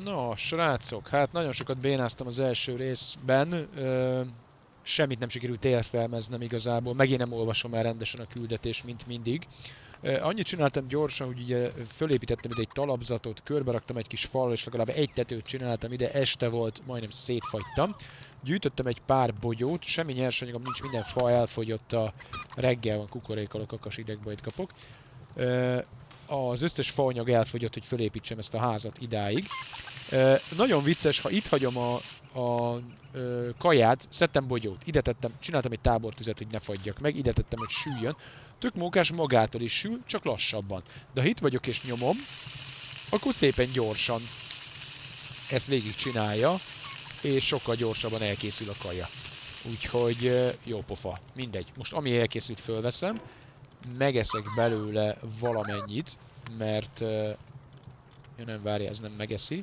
No, srácok, hát nagyon sokat bénáztam az első részben. Semmit nem sikerült értelmeznem igazából. Megint nem olvasom el rendesen a küldetést, mint mindig. Annyit csináltam gyorsan, hogy ugye fölépítettem ide egy talapzatot, körberaktam egy kis fal, és legalább egy tetőt csináltam ide, este volt, majdnem szétfagytam. Gyűjtöttem egy pár bogyót, semmi nyersanyagom nincs, minden fa elfogyott, a reggel van, kukorékolok, kakas idegbajt kapok. Az összes faanyag elfogyott, hogy fölépítsem ezt a házat idáig. Nagyon vicces, ha itt hagyom a kaját, szedtem bogyót, ide tettem, csináltam egy tábortüzet, hogy ne fagyjak meg, ide tettem, hogy süljön. Tök mókás, magától is sül, csak lassabban. De ha itt vagyok és nyomom, akkor szépen gyorsan ezt végig csinálja, és sokkal gyorsabban elkészül a kaja. Úgyhogy jó pofa, mindegy. Most ami elkészült, fölveszem, megeszek belőle valamennyit, mert... ja, nem, várja, ez nem megeszi.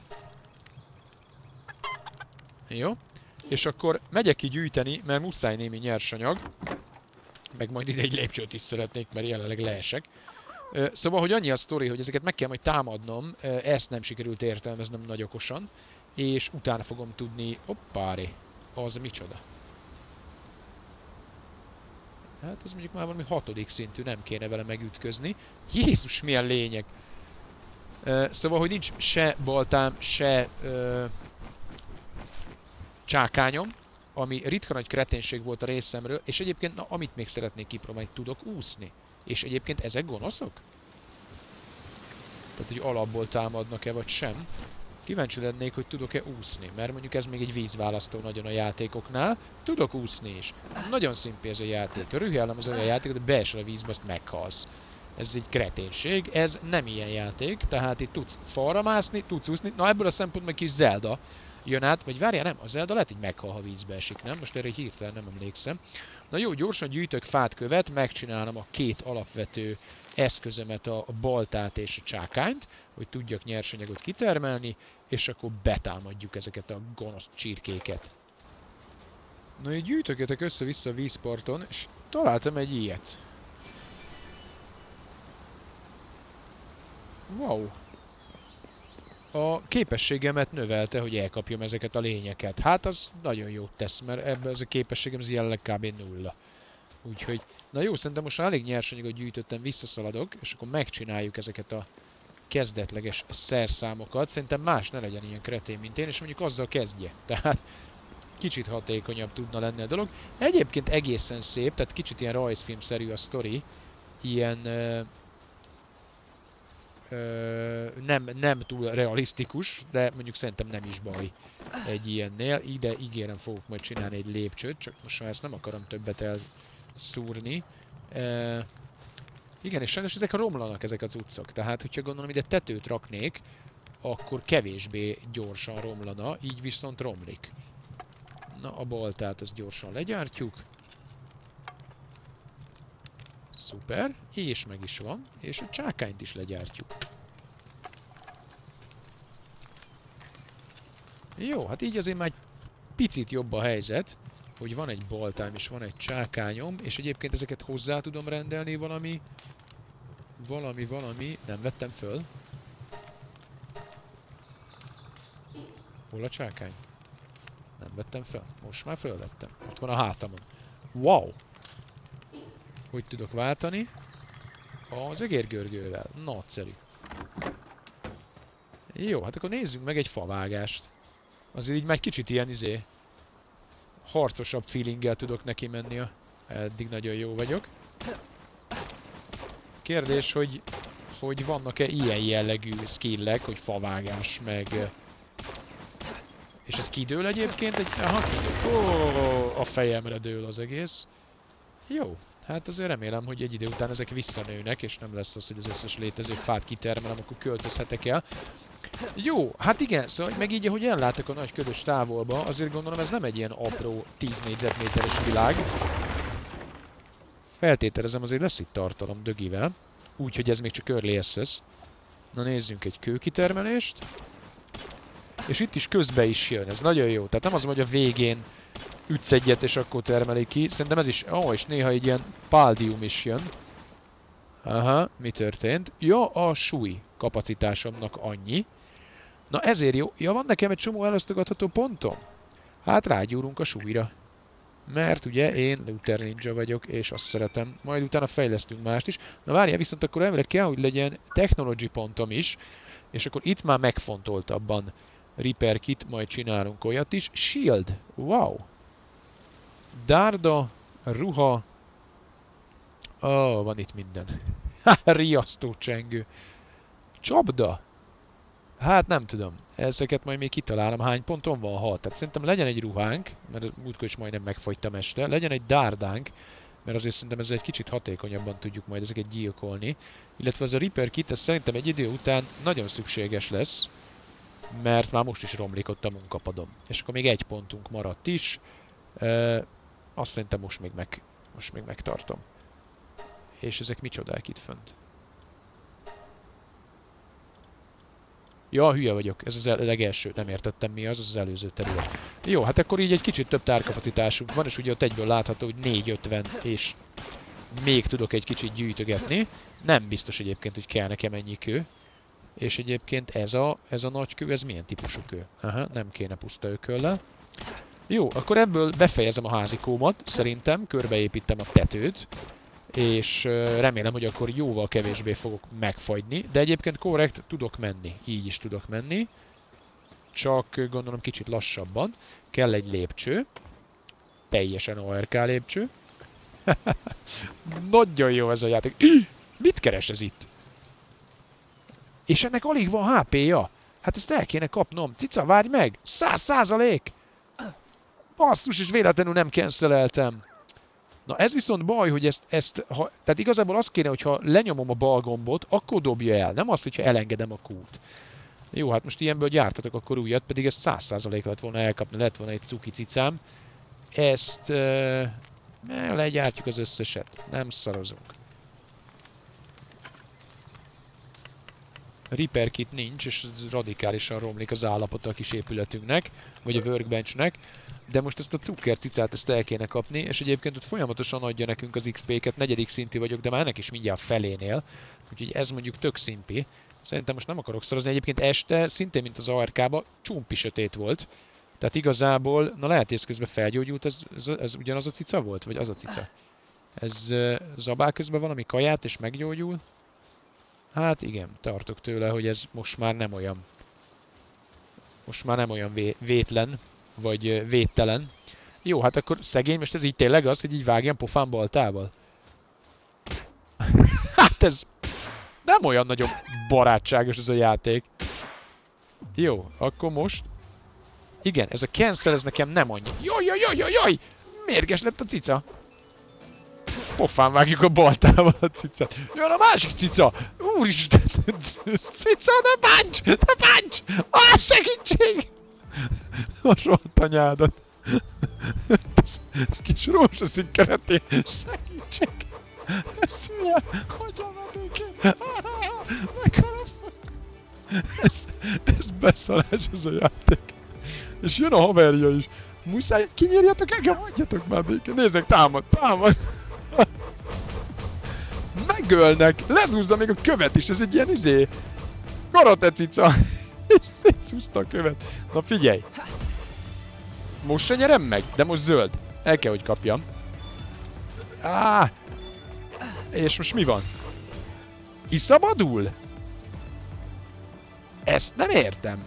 Jó. És akkor megyek ki gyűjteni, mert muszáj némi nyersanyag. Meg majd ide egy lépcsőt is szeretnék, mert jelenleg leesek. Szóval, hogy annyi a sztori, hogy ezeket meg kell majd támadnom, ezt nem sikerült értelmeznem nagy okosan. És utána fogom tudni... Hoppári, az micsoda? Hát ez mondjuk már valami 6. szintű, nem kéne vele megütközni. Jézus, milyen lényeg! Szóval, hogy nincs se baltám, se csákányom, ami ritka nagy kreténség volt a részemről, és egyébként, na, amit még szeretnék kipróbálni, tudok úszni. És egyébként ezek gonoszok? Tehát, hogy alapból támadnak-e, vagy sem. Kíváncsi lennék, hogy tudok-e úszni, mert mondjuk ez még egy vízválasztó nagyon a játékoknál. Tudok úszni is. Nagyon szimpi ez a játék. Rühellem az olyan játék, de beesel a vízbe, azt meghalsz. Ez egy kreténség, ez nem ilyen játék, tehát itt tudsz falra mászni, tudsz úszni. Na, ebből a szempontból kis Zelda jön át, vagy várjál, nem, a Zelda lehet, hogy meghal, ha vízbe esik, nem? Most erre hirtelen nem emlékszem. Na jó, gyorsan gyűjtök fát, követ, megcsinálom a két alapvető eszközömet, a baltát és a csákányt, hogy tudjak nyersanyagot kitermelni, és akkor betámadjuk ezeket a gonosz csirkéket. Na, így gyűjtögetek össze-vissza a vízparton, és találtam egy ilyet. Wow! A képességemet növelte, hogy elkapjam ezeket a lényeket. Hát az nagyon jót tesz, mert ebben ez a képességem az jelenleg kb. 0. Úgyhogy, na jó, szerintem most elég nyersanyagot gyűjtöttem, visszaszaladok, és akkor megcsináljuk ezeket a kezdetleges szerszámokat. Szerintem más ne legyen ilyen kretén, mint én, és mondjuk azzal kezdje. Tehát kicsit hatékonyabb tudna lenni a dolog. Egyébként egészen szép, tehát kicsit ilyen rajzfilmszerű a sztori. Ilyen... nem túl realisztikus, de mondjuk szerintem nem is baj egy ilyennél. Ide ígérem fogok majd csinálni egy lépcsőt, csak most már ezt nem akarom többet elszúrni. Igen, és sajnos ezek romlanak, ezek az utcok. Tehát, hogyha gondolom ide tetőt raknék, akkor kevésbé gyorsan romlana, így viszont romlik. Na, a baltát azt gyorsan legyártjuk. Szuper, és meg is van, és a csákányt is legyártjuk. Jó, hát így azért már egy picit jobb a helyzet, hogy van egy baltám és van egy csákányom, és egyébként ezeket hozzá tudom rendelni valami, nem vettem föl. Hol a csákány? Nem vettem föl, most már fölvettem, ott van a hátamon. Wow! Hogy tudok váltani? Az egérgörgővel. Nagyszerű. Jó, hát akkor nézzünk meg egy favágást. Azért így már egy kicsit ilyen harcosabb feelinggel tudok neki menni. Eddig nagyon jó vagyok. Kérdés, hogy vannak-e ilyen jellegű skillek, hogy favágás, meg... És ez kidől egyébként? Aha, kidől. Ó, a fejemre dől az egész. Jó. Hát azért remélem, hogy egy idő után ezek visszanőnek, és nem lesz az, hogy az összes létező fát kitermelem, akkor költözhetek el. Jó, hát igen, szóval meg így, ahogy ellátok a nagy ködös távolba, azért gondolom ez nem egy ilyen apró 10 négyzetméteres világ. Feltételezem, azért lesz itt tartalom dögivel, úgyhogy ez még csak early access. Na nézzünk egy kőkitermelést. És itt is közbe is jön, ez nagyon jó, tehát nem az, hogy a végén ütsz egyet és akkor termelik ki. Szerintem ez is... Ó, és néha egy ilyen palldium is jön. Aha, mi történt? Ja, a súly kapacitásomnak annyi. Na ezért jó. Ja, van nekem egy csomó elosztogatható pontom. Hát rágyúrunk a súlyra. Mert ugye én Luther Ninja vagyok, és azt szeretem. Majd utána fejlesztünk mást is. Na várjál, viszont akkor elvileg kell, hogy legyen technology pontom is. És akkor itt már megfontoltabban Repair Kit, majd csinálunk olyat is. Shield. Wow. Dárda, ruha. Van itt minden. Riasztó csengő. Csapda. Hát nem tudom. Ezeket majd még kitalálom. Hány ponton van? 6. Tehát szerintem legyen egy ruhánk, mert múltkor is majdnem megfagytam este. Legyen egy dárdánk, mert azért szerintem ezzel egy kicsit hatékonyabban tudjuk majd ezeket gyilkolni. Illetve az a Repair Kit, ez szerintem egy idő után nagyon szükséges lesz, mert már most is romlik ott a munkapadom. És akkor még egy pontunk maradt is. Azt szerintem most még megtartom. És ezek micsodák itt fönt? Ja, hülye vagyok. Ez az legelső. Nem értettem mi az, az előző terület. Jó, hát akkor így egy kicsit több tárkapacitásunk van, és ugye ott egyből látható, hogy 450, és még tudok egy kicsit gyűjtögetni. Nem biztos egyébként, hogy kell nekem ennyi kő. És egyébként ez a nagy kő, ez milyen típusú kő? Aha, nem kéne puszta ököllel. Jó, akkor ebből befejezem a házikómat, szerintem, körbeépítem a tetőt. És remélem, hogy akkor jóval kevésbé fogok megfagyni, de egyébként korrekt, tudok menni, így is tudok menni, csak gondolom kicsit lassabban. Kell egy lépcső, teljesen ORK lépcső. Nagyon jó ez a játék. Mit keres ez itt? És ennek alig van HP-ja. Hát ezt el kéne kapnom. Cica, várj meg! 100%! Basszus, és véletlenül nem canceleltem. Na ez viszont baj, hogy tehát igazából az kéne, hogyha lenyomom a bal gombot, akkor dobja el, nem az, hogyha elengedem a kút. Jó, hát most ilyenből gyártatok akkor újat, pedig ezt 100% lett volna elkapni, lett volna egy cuki cicám. Ezt legyártjuk az összeset, nem szarozunk. Repair Kit nincs, és radikálisan romlik az állapota a kis épületünknek, vagy a workbenchnek. De most ezt a cukkercicát ezt el kéne kapni, és egyébként ott folyamatosan adja nekünk az XP-ket, 4. szintű vagyok, de már ennek is mindjárt felénél. Úgyhogy ez mondjuk tök szimpi. Szerintem most nem akarok szorozni. Egyébként este, szintén mint az ARK-ba, csumpi sötét volt. Tehát igazából, na lehet, hogy ez közben felgyógyult, ez ugyanaz a cica volt? Vagy az a cica? Ez zabál közben valami kaját és meggyógyul? Hát igen, tartok tőle, hogy ez most már nem olyan. Most már nem olyan vétlen. Vagy védtelen. Jó, hát akkor szegény, most ez így tényleg az, hogy így vágjam pofán baltával? Hát ez nem olyan nagyon barátságos ez a játék. Jó, akkor most... Igen, ez a cancel, ez nekem nem annyi. Jaj! Mérges lett a cica. Pofán vágjuk a baltával a cicát. Jön a másik cica! Úristen! Cica, ne bánts! Ne bánts! Segítség! A rohadt anyádat. Kis rózsaszín keretén. Segítség! Ez milyen? Hogyan vedőként? Meghalom. Ez beszarás ez a játék. És jön a haverja is. Muszáj, kinyírjatok engem, hagyjatok már békén. Nézzek, támad. Megölnek. Lezúzza még a követ is. Ez egy ilyen karate cica. És szétszúzta a követ. Na figyelj! Most se nyerem meg, de most zöld. El kell, hogy kapjam. És most mi van? Kiszabadul? Ezt nem értem.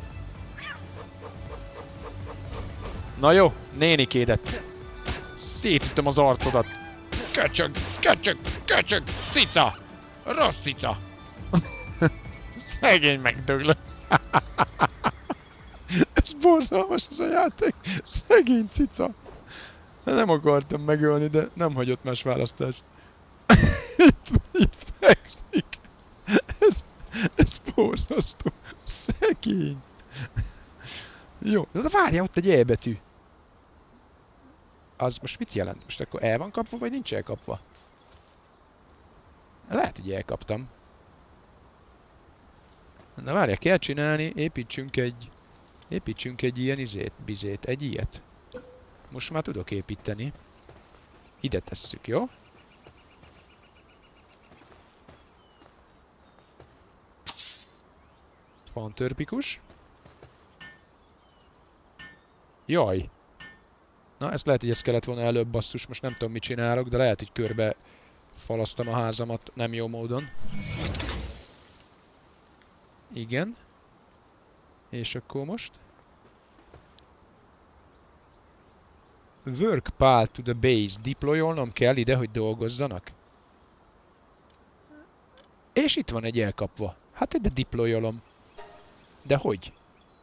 Na jó, nénikédet. Szétütöm az arcodat. Köcsög, cica! Rossz cica! Szegény megdöglő. Ez borzalmas ez a játék. Szegény cica. Nem akartam megölni, de nem hagyott más választást. itt fekszik. Ez borzasztó. Szegény. Jó, de várjál, ott egy E betű. Az most mit jelent? Most akkor el van kapva, vagy nincs elkapva? Lehet, hogy elkaptam. Na várjál, kell csinálni, építsünk egy ilyen bizét, egy ilyet. Most már tudok építeni. Ide tesszük, jó? Pantőrpikus. Jaj! Na, ezt lehet, hogy ezt kellett volna előbb, basszus, most nem tudom, mit csinálok, de lehet, hogy körbe falasztam a házamat nem jó módon. Igen. És akkor most? Work pal to the base. Deployolnom kell ide, hogy dolgozzanak? És itt van egy elkapva. Hát ide deployolom. De hogy?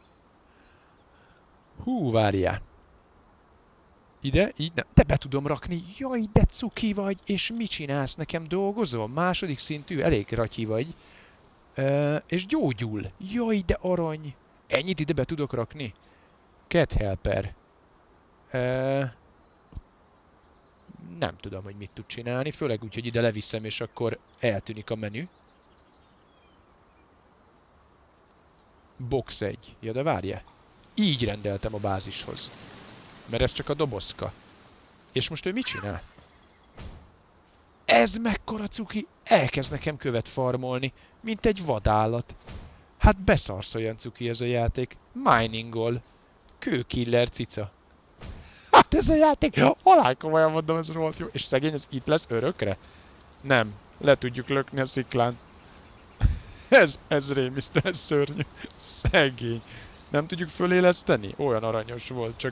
Hú, várjál. Ide, így nem. De be tudom rakni. Jaj, de cuki vagy. És mit csinálsz? Nekem dolgozol? Második szintű, elég ratyi vagy. És gyógyul. Jaj, de arany. Ennyit ide be tudok rakni? Cat helper. Nem tudom, hogy mit tud csinálni. Főleg úgy, hogy ide leviszem, és akkor eltűnik a menü. Box 1. Ja, de várjál. Így rendeltem a bázishoz. Mert ez csak a dobozka. És most ő mit csinál? Ez mekkora cuki! Elkezd nekem követ farmolni, mint egy vadállat. Hát beszarsz, olyan cuki ez a játék. Miningol. Kőkiller cica. Hát ez a játék, halál komolyan mondom, ez rohadt jó. És szegény, ez itt lesz örökre? Nem. Le tudjuk lökni a sziklán. Ez rémisztő, ez szörnyű. Szegény. Nem tudjuk föléleszteni? Olyan aranyos volt, csak...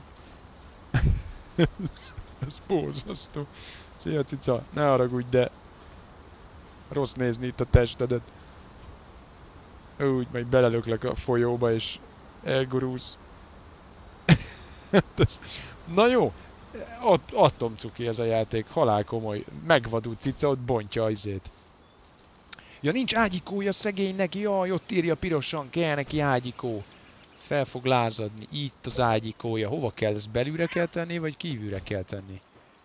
ez borzasztó. Szia, cica, ne haragudj, de... rossz nézni itt a testedet. Úgy, majd belelöklek a folyóba, és elgurulsz. Na jó, atomcuki ez a játék, halál komoly. Megvadult cica, ott bontja a izét. Ja, nincs ágyikója szegénynek, jaj, ott írja pirosan, kell neki ágyikó. Fel fog lázadni, itt az ágyikója. Hova kell, ezt belülre kell tenni, vagy kívülre kell tenni?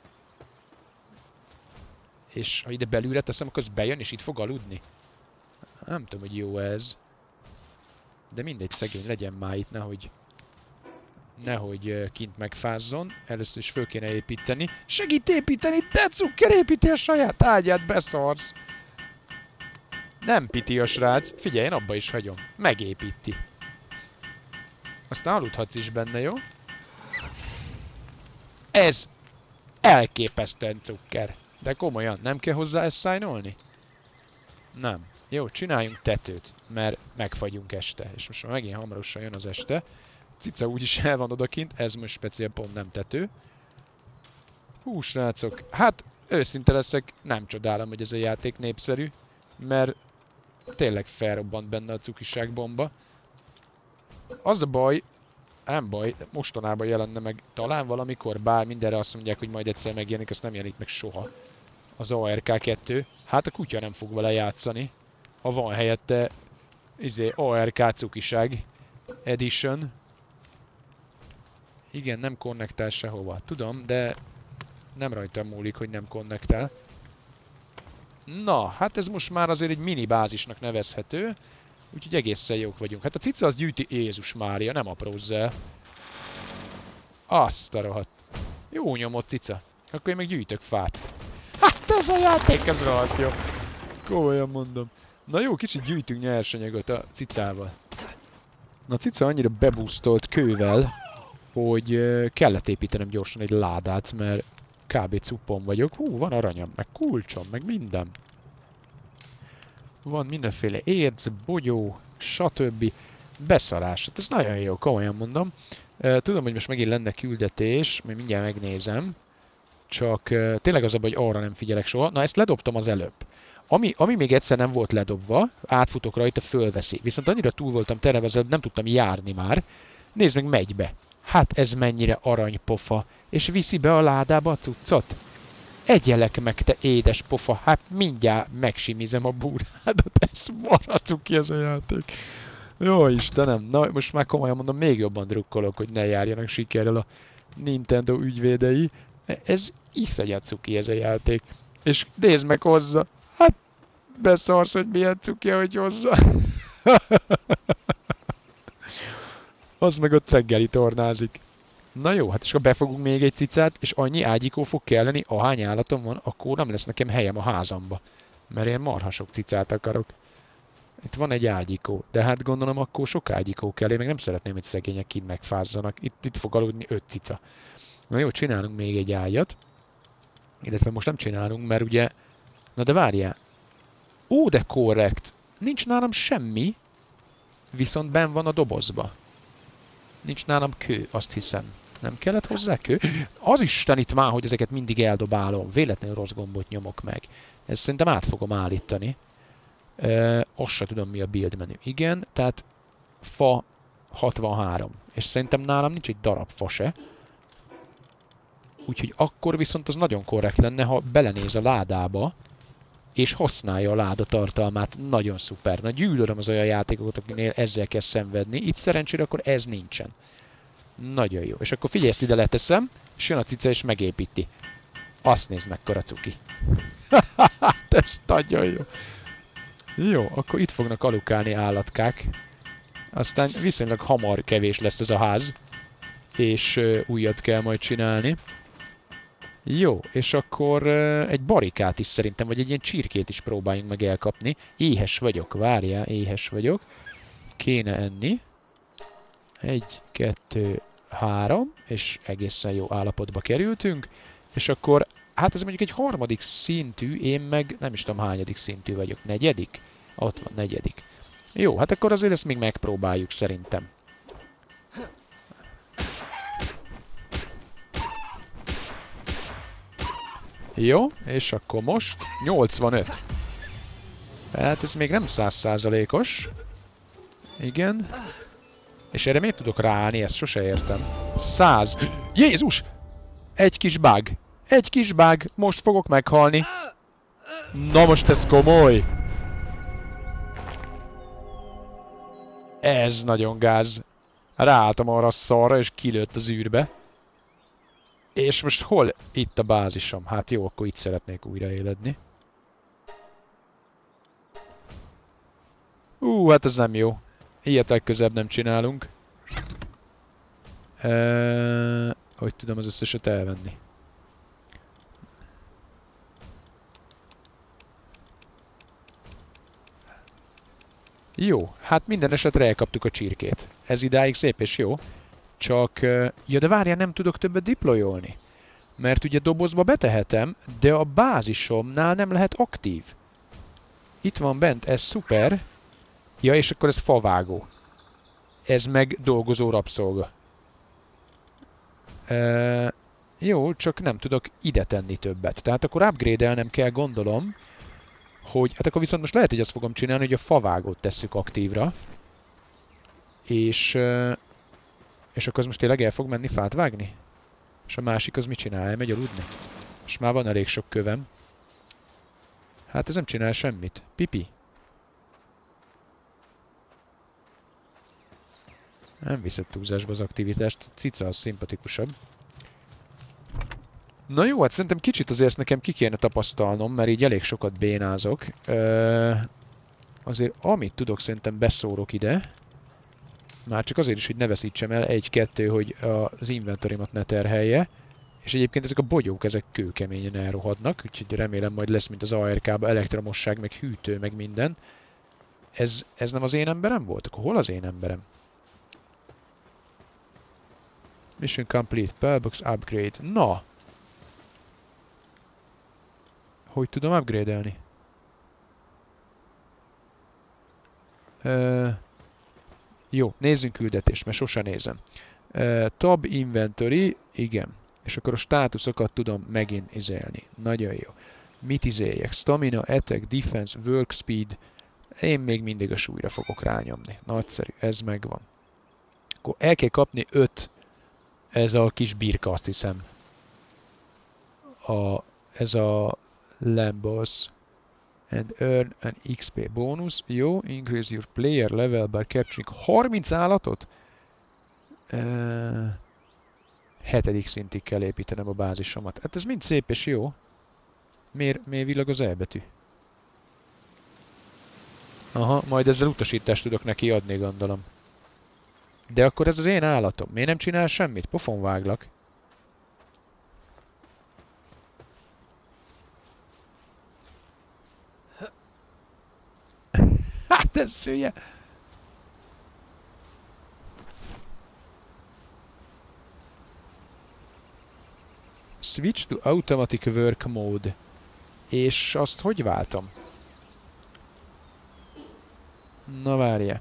És ha ide belülre teszem, akkor az bejön, és itt fog aludni? Nem tudom, hogy jó ez. De mindegy, szegény, legyen már itt, nehogy kint megfázzon. Először is föl kéne építeni. Segít építeni, te cukker, építi a saját ágyát, beszarsz! Nem piti a srác. Figyelj, én abba is hagyom. Megépíti. Aztán aludhatsz is benne, jó? Ez elképesztően cukker. De komolyan, nem kell hozzá assignolni? Nem. Jó, csináljunk tetőt, mert megfagyunk este. És most már megint hamarosan jön az este. Cica úgyis el van odakint, ez most speciál pont nem tető. Hú, srácok, hát őszinte leszek, nem csodálom, hogy ez a játék népszerű, mert tényleg felrobbant benne a cukiságbomba. Az a baj, nem baj, mostanában jelenne meg talán valamikor, bár mindenre azt mondják, hogy majd egyszer megjelenik, azt nem jelenik meg soha. Az ARK 2. Hát a kutya nem fog vele játszani, ha van helyette ARK cukiság edition. Igen, nem konnektál sehova. Tudom, de nem rajtam múlik, hogy nem konnektál. Na, hát ez most már azért egy mini bázisnak nevezhető. Úgyhogy egészen jók vagyunk. Hát a cica az gyűjti... Jézus Mária, nem aprózz el. Azt a rohadt. Jó nyomott, cica. Akkor én meg gyűjtök fát. Hát ez a játék, ez rohadt jó. Komolyan mondom. Na jó, kicsit gyűjtünk nyersanyagot a cicával. Na a cica annyira beboostolt kővel, hogy kellett építenem gyorsan egy ládát, mert kb. Cuppon vagyok. Hú, van aranyam, meg kulcsom, meg minden. Van mindenféle érc, bogyó, stb. Beszarás. Hát ez nagyon jó, komolyan mondom. Tudom, hogy most megint lenne küldetés, majd mindjárt megnézem. Csak tényleg az a baj, hogy arra nem figyelek soha. Na, ezt ledobtam az előbb. Ami még egyszer nem volt ledobva, átfutok rajta, fölveszi. Viszont annyira túl voltam tervezve, nem tudtam járni már. Nézd meg, megy be. Hát ez mennyire aranypofa. És viszi be a ládába a cuccot. Egyelek meg, te édes pofa. Hát mindjárt megsimizem a búrádat. Ez marad ki ez a játék. Jó Istenem. Na most már komolyan mondom, még jobban drukkolok, hogy ne járjanak sikerrel a Nintendo ügyvédei. Ez iszonyat cuki ez a játék. És nézd meg hozza. Hát beszarsz, hogy milyen cuki, hogy hozza. Az meg ott reggeli tornázik. Na jó, hát és ha befogunk még egy cicát, és annyi ágyikó fog kelleni, ahány állatom van, akkor nem lesz nekem helyem a házamba. Mert én marha sok cicát akarok. Itt van egy ágyikó, de hát gondolom akkor sok ágyikó kell. Én meg nem szeretném, hogy szegények kint megfázzanak. Itt fog aludni 5 cica. Na jó, csinálunk még egy ágyat. Illetve most nem csinálunk, mert ugye... Na de várjál. Ó, de korrekt. Nincs nálam semmi, viszont benn van a dobozba. Nincs nálam kő, azt hiszem. Nem kellett hozzá kő? Az Isten itt már, hogy ezeket mindig eldobálom. Véletlenül rossz gombot nyomok meg. Ezt szerintem át fogom állítani. Azt se tudom, mi a build menü. Igen, tehát fa 63. És szerintem nálam nincs egy darab fa se. Úgyhogy akkor viszont az nagyon korrekt lenne, ha belenéz a ládába, és használja a láda tartalmát. Nagyon szuper. Na gyűlölöm az olyan játékokat, akinél ezzel kell szenvedni. Itt szerencsére akkor ez nincsen. Nagyon jó. És akkor figyelj, ezt ide leteszem, és jön a cica és megépíti. Azt nézd meg, karacuki. Ez nagyon jó. Jó, akkor itt fognak alukálni állatkák. Aztán viszonylag hamar kevés lesz ez a ház. És újat kell majd csinálni. Jó, és akkor egy barikát is szerintem, vagy egy ilyen csirkét is próbáljunk meg elkapni. Éhes vagyok, várjál, éhes vagyok. Kéne enni. 1, 2, 3, és egészen jó állapotba kerültünk. És akkor, hát ez mondjuk egy harmadik szintű, én meg nem is tudom hányadik szintű vagyok. Negyedik? Ott van, negyedik. Jó, hát akkor azért ezt még megpróbáljuk szerintem. Jó, és akkor most 85. Hát ez még nem 100%-os. Igen. És erre miért tudok ráállni? Ezt sose értem. 100. Jézus! Egy kis bug. Egy kis bug. Most fogok meghalni. Na most ez komoly. Ez nagyon gáz. Ráálltam arra a szarra, és kilőtt az űrbe. És most hol? Itt a bázisom. Hát jó, akkor itt szeretnék újraéledni. Hát ez nem jó. Ilyet legközebb nem csinálunk. Hogy tudom az összeset elvenni? Jó, hát minden esetre elkaptuk a csirkét. Ez idáig szép és jó. Csak... Ja, de várjál, nem tudok többet deployolni. Mert ugye dobozba betehetem, de a bázisomnál nem lehet aktív. Itt van bent, ez szuper. Ja, és akkor ez favágó. Ez meg dolgozó rabszolga. Jó, csak nem tudok ide tenni többet. Tehát akkor upgrade-elnem kell, gondolom, hogy... Hát akkor viszont most lehet, hogy azt fogom csinálni, hogy a favágót tesszük aktívra. És akkor az most tényleg el fog menni fát vágni? És a másik az mit csinál? Elmegy aludni? És már van elég sok kövem. Hát ez nem csinál semmit. Pipi. Nem viszed túlzásba az aktivitást. A cica az szimpatikusabb. Na jó, hát szerintem kicsit azért ezt nekem ki kéne tapasztalnom, mert így elég sokat bénázok. Azért amit tudok, szerintem beszórok ide. Már csak azért is, hogy ne veszítsem el. 1-2, hogy az inventorimat ne terhelje. És egyébként ezek a bogyók, ezek kőkeményen elrohadnak, úgyhogy remélem majd lesz, mint az ARK-ba, elektromosság, meg hűtő, meg minden. Ez nem az én emberem volt? Akkor hol az én emberem? Mission complete, Pellbox upgrade. Na! Hogy tudom upgrade-elni? Jó, nézzünk küldetést, mert sose nézem. Tab inventory, igen. És akkor a státuszokat tudom megint izélni. Nagyon jó. Mit izéljek? Stamina, attack, defense, work speed. Én még mindig a súlyra fogok rányomni. Nagyszerű, ez megvan. Akkor el kell kapni 5 ez a kis birka, azt hiszem. Ez a Lambos. And earn an XP bonus. Jó, increase your player level by capturing 30 állatot? 7. szintig kell építenem a bázisomat. Hát ez mind szép és jó. Miért villag az E betű? Aha, majd ezzel utasítást tudok neki adni, gondolom. De akkor ez az én állatom. Miért nem csinál semmit? Pofon váglak. Hát stresszője. Switch to automatic work mode. És azt hogy váltom? Na várja.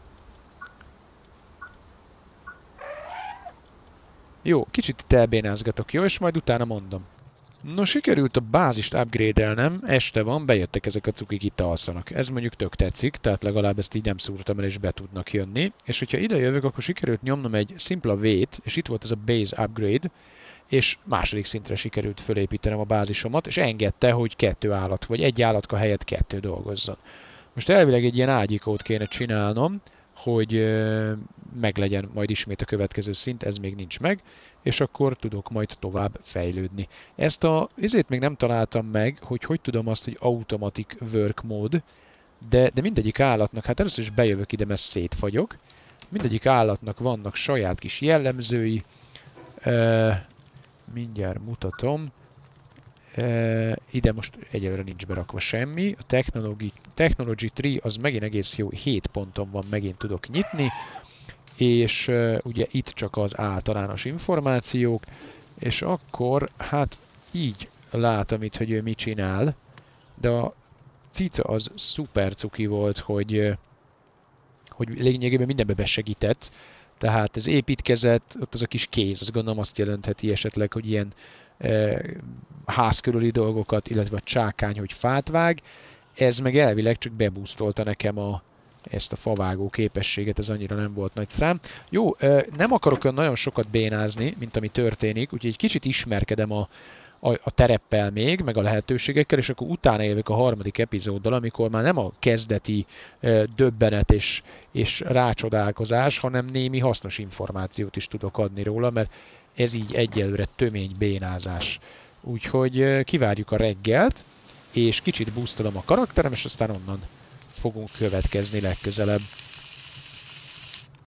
Jó, kicsit itt elbénázgatok, jó? És majd utána mondom. No, sikerült a bázist upgrade-elnem, este van, bejöttek ezek a cukik, itt alszanak. Ez mondjuk tök tetszik, tehát legalább ezt így nem szúrtam el, és be tudnak jönni. És hogyha ide jövök, akkor sikerült nyomnom egy szimpla V-t, és itt volt ez a base upgrade, és második szintre sikerült fölépítenem a bázisomat, és engedte, hogy 2 állat, vagy egy állatka helyett 2 dolgozzon. Most elvileg egy ilyen ágyikót kéne csinálnom, hogy meglegyen majd ismét a következő szint, ez még nincs meg, és akkor tudok majd tovább fejlődni. Ezért még nem találtam meg, hogy tudom azt, hogy automatic work mode, de mindegyik állatnak, hát először is bejövök ide, mert szétfagyok, mindegyik állatnak vannak saját kis jellemzői, mindjárt mutatom, ide most egyelőre nincs berakva semmi, a Technology Tree az megint egész jó, 7 ponton van, megint tudok nyitni, és ugye itt csak az általános információk, és akkor hát így látom itt, hogy ő mit csinál, de a cica az szuper cuki volt, hogy lényegében mindenbe besegített, tehát ez építkezett, ott az a kis kéz, azt gondolom azt jelentheti esetleg, hogy ilyen ház körüli dolgokat, illetve a csákány, hogy fát vág, ez meg elvileg csak beboostolta nekem ezt a favágó képességet, ez annyira nem volt nagy szám. Jó, nem akarok olyan nagyon sokat bénázni, mint ami történik, úgyhogy egy kicsit ismerkedem a tereppel még, meg a lehetőségekkel, és akkor utána jövök a harmadik epizóddal, amikor már nem a kezdeti döbbenet és rácsodálkozás, hanem némi hasznos információt is tudok adni róla, mert ez így egyelőre tömény bénázás. Úgyhogy kivárjuk a reggelt, és kicsit boostolom a karakterem, és aztán onnan fogunk következni legközelebb.